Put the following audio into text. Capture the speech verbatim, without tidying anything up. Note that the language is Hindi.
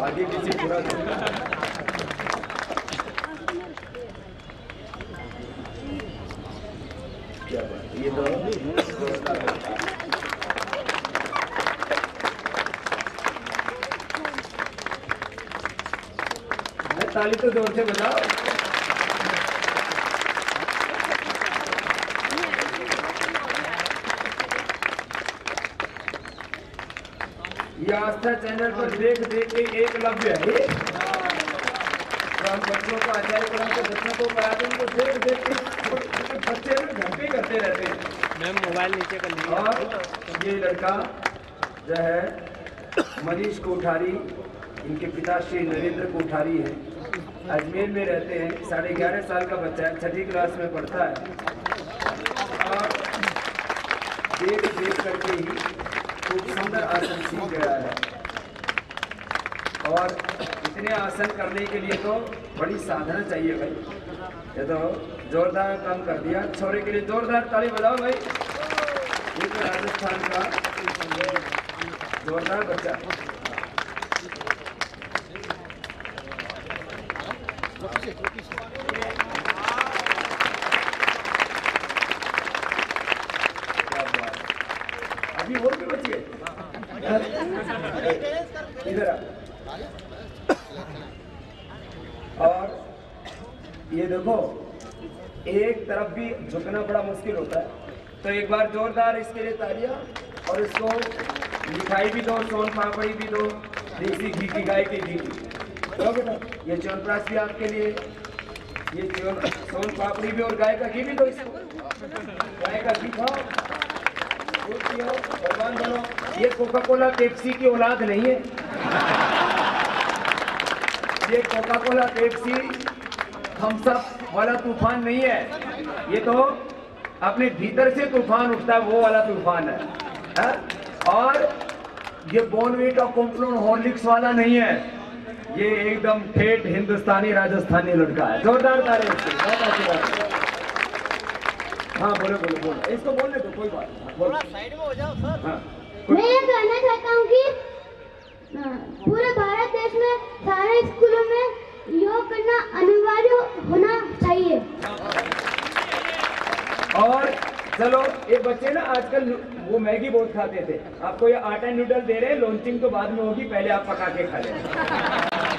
आगे किसी पूरा क्या बात, ये तो ताली तो जोर से बजाओ। ये आस्था चैनल पर देख देख के एक लव्य है तो हम बच्चों को आचार्य क्रम के बच्चों को पढ़ाते हैं तो देख देख के बच्चे घर पे करते रहते हैं। मैम मोबाइल नीचे कर लीजिए। और ये लड़का जो है मनीष कोठारी, इनके पिता श्री नरेंद्र कोठारी हैं, अजमेर में रहते हैं। साढ़े ग्यारह साल का बच्चा है, छठी क्लास में पढ़ता है और देख देख करके ही खूब सुंदर आसन सीख गया है। और इतने आसन करने के लिए तो बड़ी साधना चाहिए भाई। ये तो जोरदार काम कर दिया, छोरे के लिए जोरदार ताली बजाओ भाई। ये तो राजस्थान का जोरदार बच्चा। अभी और भी बच गए इधर। और ये देखो एक तरफ भी झुकना बड़ा मुश्किल होता है, तो एक बार जोरदार इसके लिए तालियां। और इसको मिठाई भी दो, सोन पापड़ी भी दो, देसी घी की, गाय के घी की। तो बेटा ये च्यवनप्राश भी आपके लिए, ये सोन पापड़ी भी और गाय का घी भी दो इसको। गाय का घी खाओ, भगवान बनो। ये कोका कोला पेप्सी की औलाद नहीं है, ये Coca Cola Pepsi Thums Up वाला तूफान नहीं है। ये तो अपने भीतर से तूफान उठता है, वो वाला तूफान है, है? और ये बॉर्नवीटा कॉम्प्लान हॉर्लिक्स वाला नहीं है, ये एकदम ठेठ हिंदुस्तानी राजस्थानी लड़का है। जोरदार तारीफ से, बहुत अच्छी बात है। हाँ बोलो बोलो बोलो, इसको बोलने दो, कोई बात नहीं, साइड में हो जाओ सर। हाँ, मैं ये कहना चाहता हूँ कि पूरे भारत देश में सारे स्कूलों में योग करना अनिवार्य होना चाहिए। और चलो ये बच्चे ना आजकल वो मैगी बहुत खाते थे, आपको ये आटा नूडल दे रहे हैं, लॉन्चिंग तो बाद में होगी, पहले आप पका के खा लें।